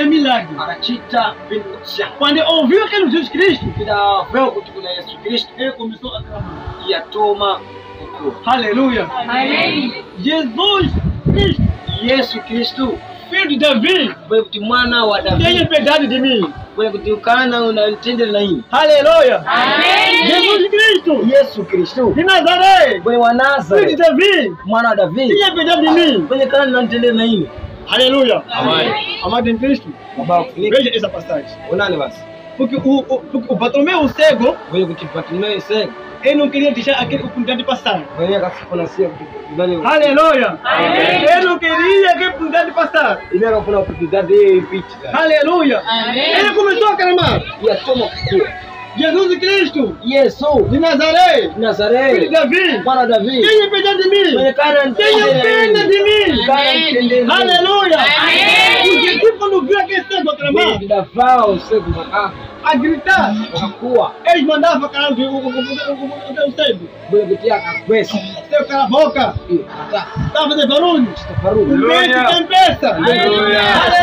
fazer milagre. akachita vinhu kusha. Quando ouviu aquele Jesus Cristo, Kila veo kuti kuna Yesu Kristo ele começou a clamar. yatoma kukua. Aleluia. Amém. Jesus Cristo, Yesu Kristo filho de Davi, bwe kuti mwana wa tenha David piedade de mim. bwe kuti ukana unalitendera na hii. Aleluia. Amém. Jesus Cristo, Yesu Kristo de Nazaré, bwe wa filho de Nazareth Davi, mwana wa David tenha piedade de mim. bwe kana unalitendera na hii. Aleluia. Amém. Amado em Cristo, Baba kufunika veja essa passagem. unani basi Porque o Bartolomeu cego, bwe kuti Bartimayo sasa ele não queria deixar aquele oportunidade passar. bwe akafuna sia kuti ndani Aleluia. Amém. Ele não queria aquela oportunidade passar. ile akafuna oportunidade ipite Aleluia. Amém. Ele começou a clamar. yatoma kukua. Jesus Cristo, Yesu de Nazaré, filho de Nazareth Davi, mwana wa David tenha piedade de mim. bwe kana Tenha pena de mim. kana Aleluia. Amém. Os discípulos quando viram aquele cego a clamar, ndafaa usegu maka a gritar, akakuwa eles mandavam calar o cego. bwe kuti akakwesa Seu cala a boca, ata estava fazendo barulho. tafarudu O vento tempesta. Aleluia.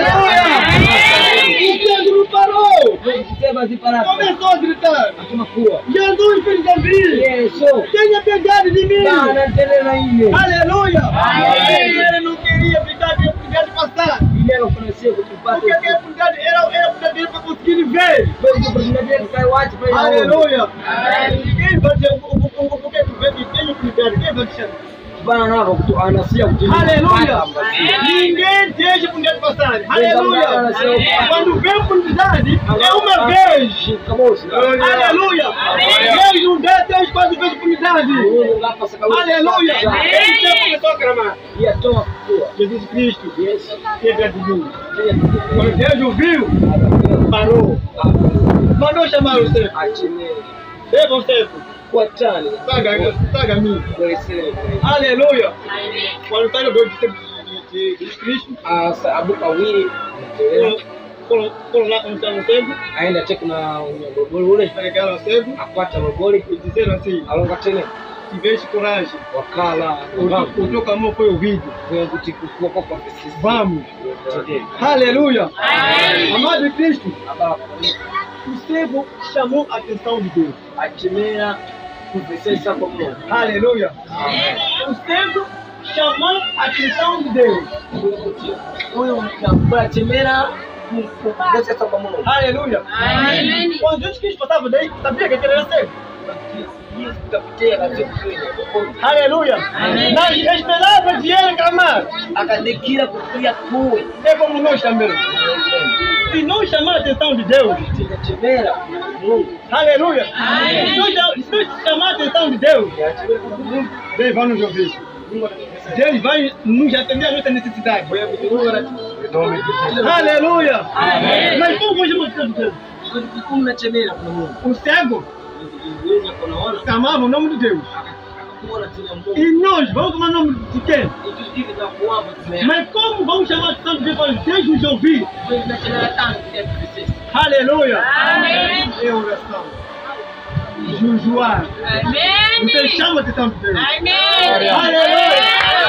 Aleluia. O cego não parou. kusema ziparata Começou a gritar, atuma kuwa Jesus, filho de Davi, Yesu tenha piedade de mim. kana tena ile Aleluia. Amém. Ele não queria ficar de oportunidade de passar. ile anakunasia kutupata Porque aquela oportunidade era a oportunidade para conseguir ver. bwe oportunidade kai wachi pale Aleluia. Amém. Quem vai dizer o que tu vê que tem oportunidade? Quem vai dizer? bana nako kutu anasia kuti Aleluia. Ninguém deixa a oportunidade passar. Aleluia. Quando vem a oportunidade, é uma vez. kamosi Aleluia. Deus não dá 3, 4 vezes a oportunidade. Aleluia. Ele já começou a clamar. yatoma kukua Jesus Cristo, Yesu teve a de mim. Quando Deus ouviu, parou. Mandou chamar o servo. achime Servo o servo. kwa tani Traga a mim. kwese Aleluia. Amém. Quando sai o Deus de Jesus Cristo, asa abuka wili foram lá onde está o servo, aenda check na lobolo ule pegaram o servo akwata loboli e disseram assim: alonga tena tiveste coragem, wakala o teu clamor foi ouvido. kwa kuti kukua kwa sisi Vamos. today Aleluia. Amém. Amado de Cristo, aba o servo chamou a atenção de Deus. achimera kuvesesa kwa Mungu Aleluia. O servo chamou a atenção de Deus. huyu mkabula achimera kuvesesa kwa Mungu Aleluia. Amém. Quando Jesus Cristo passava daí, sabia que ele era servo. kapitia katika Aleluia. Amém. Nós esperávamos de ele clamar. akadekira kukuya kuwe É como nós também. Se não chamar a atenção de Deus, achimera Mungu aleluia. Amém. Se nós chamar a atenção de Deus, achimera kwa Mungu Deus vai nos ouvir. Deus vai nos atender a nossa necessidade. Aleluia. Amém. Mas como vamos chamar a atenção de Deus? kumna chemera kwa Mungu O cego yeye kunaona clamava o nome de Deus. kuona tena Mungu E nós vamos tomar o nome de quem? ikifika za kuomba tumea Mas como vamos chamar a atenção de Deus para Deus nos ouvir? na chemera tangu ya kuvesesa Aleluia. Amém. É oração. Jejuar. Amém. Você chama a atenção de Deus. Amém. Aleluia.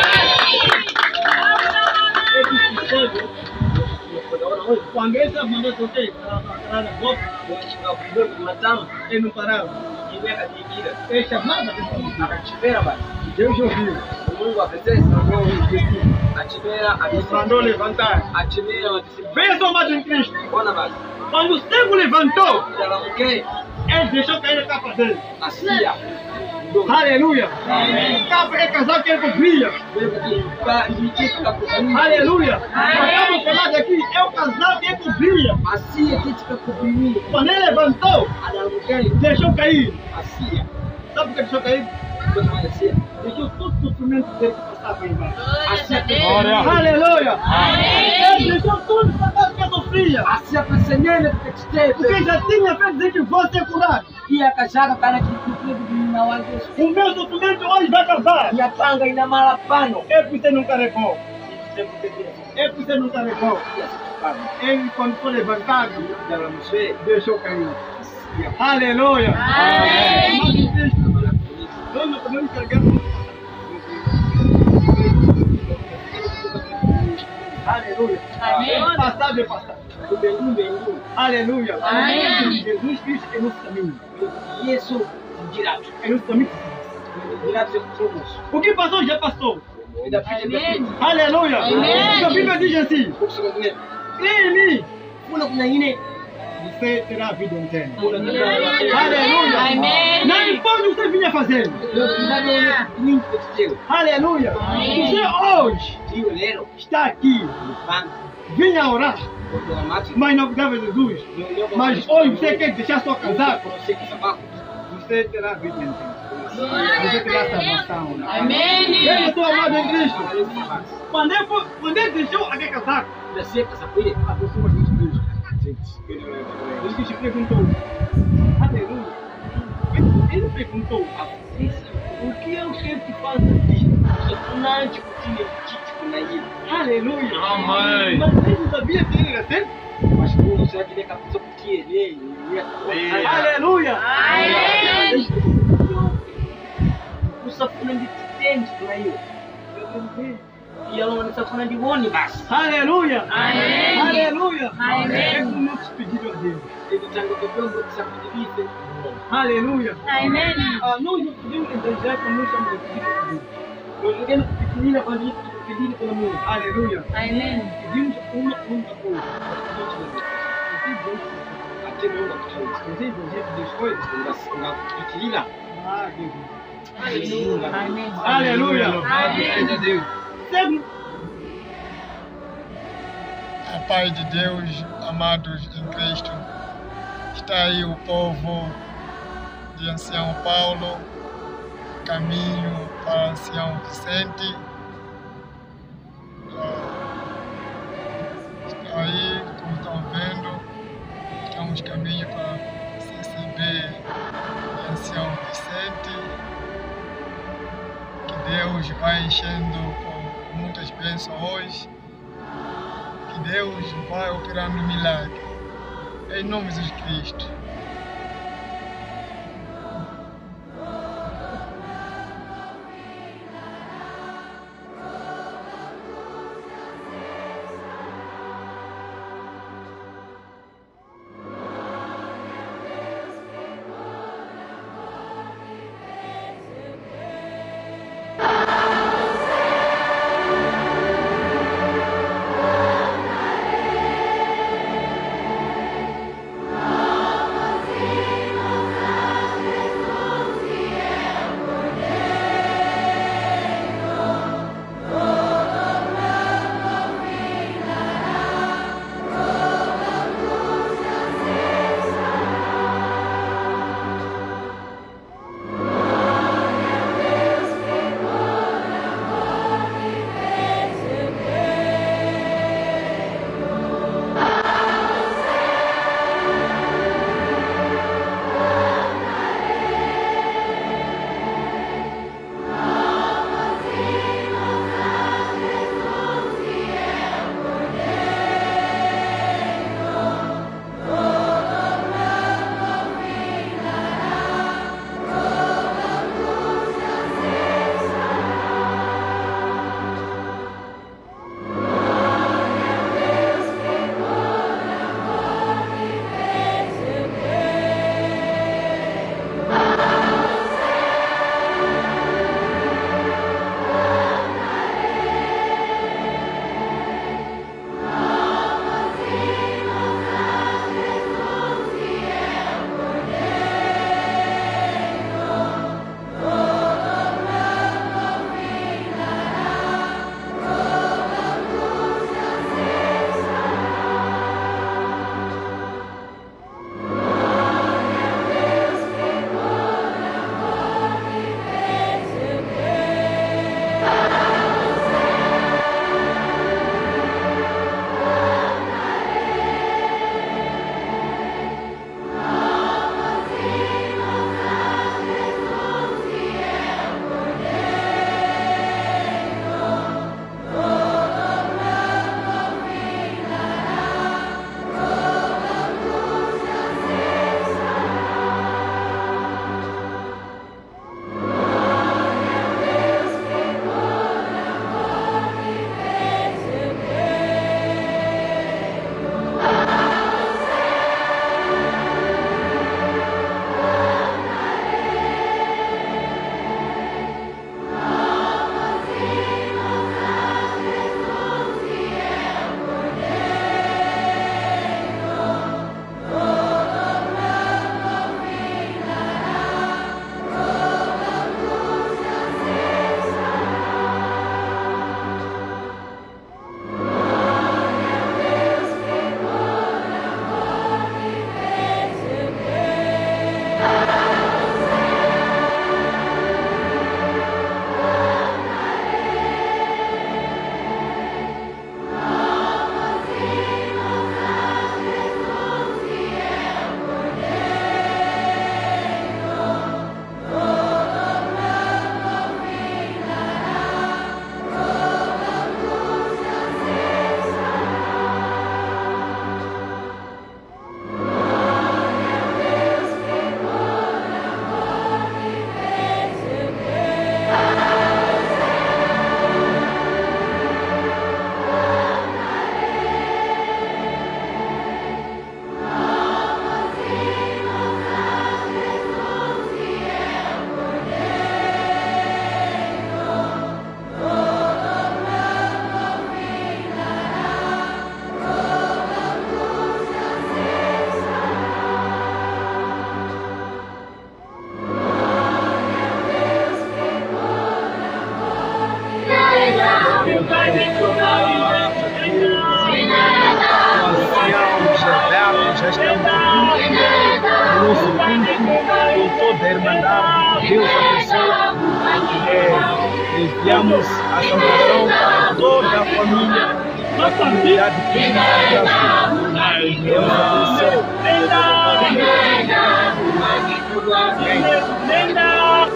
Quando ele estava mandando você parar na boca, ele não parava. Ele chamava a atenção de Deus. akachimera basi Deus ouviu. Mungu avesesa achimera Ele mandou levantar. achimera wakisema Veja só mais em Cristo. bona basi Quando o cego levantou, dala mke ele deixou cair a capa dele. asia Aleluia. Capa é casal que ele cobria. Aleluia. Acabamos de falar daqui, é o casal que ele cobria. asia kitika kupimia Quando ele levantou, dala mke deixou cair. asia Sabe por que deixou cair? asia Deixou todo o sofrimento dele passar por embaixo. asia Aleluia. Amém. Ele deixou tudo para trás que ele sofria. asia pesenene Porque tukitete já tinha feito dizer que vou ser curado. pia kashaka kana kitu na wazo O meu sofrimento hoje vai acabar. ya panga ina mara pano É porque você nunca levou. É porque você nunca levou. Ele, quando foi levantado, dala mswe deixou cair. Aleluia. Amém. Nós não podemos carregar. Aleluia. Amém. Passado é passado. do Bendu. Aleluia. Amém. Jesus Cristo é nosso caminho. Yesu direto. É nosso caminho. Direto somos. O que passou, já passou. Amém. Aleluia. Amém. A Bíblia diz assim: crê em mim, Kuna kuna ingine. você terá a vida eterna. Amém. Aleluia. Amém. Não importa o que você vinha fazendo. Link do teu. Aleluia. Amém. Você hoje Tio Lero. está aqui, No pan. vinha orar, Quando a mate. mas não dava Jesus. Mas hoje você quer deixar sua casaca, Você que sabe. você terá a vida eterna. Você terá salvação. Amém. Veja sua amado em Cristo. Quando ele deixou aquele casaco, Da seca essa coisa. a pessoa de Cristo. Ele te perguntou, aleluia. Ele perguntou, o que eu quero que faça aqui? Fanático tinha títico na ilha. Aleluia. Amém. Mas ele não sabia que ele era certo? Mas como você vai ter que fazer o que ele ia. Aleluia. Amém. O safona de tente na ilha. E ela não safona de ônibus. Aleluia. Amém. Aleluia. Amém. É o nosso pedido a Deus. Ele está no papel do saco de vida. Aleluia. Amém. Nós não podemos entender como nós estamos pedindo a Deus. Nós queremos pequenina quando a gente está pedindo pelo mundo. Aleluia. Amém. Pedimos uma única coisa. Até não dá para Você entendeu das coisas? pequenina. Ah, Deus. Amém. Aleluia. Amém. a Deus. Sabe, A paz de Deus, amados em Cristo, está aí o povo de Ancião Paulo, caminho para Ancião Vicente. Está aí, como estão vendo, estamos caminho para CCB de Ancião Vicente. Que Deus vai enchendo com muitas bênçãos hoje. Que Deus vai operando milagre. Em nome de Jesus Cristo. toda a Irmandade, Deus abençoe. Enviamos a saudação para toda a família da comunidade cristã do Brasil. Deus abençoe. Nenda!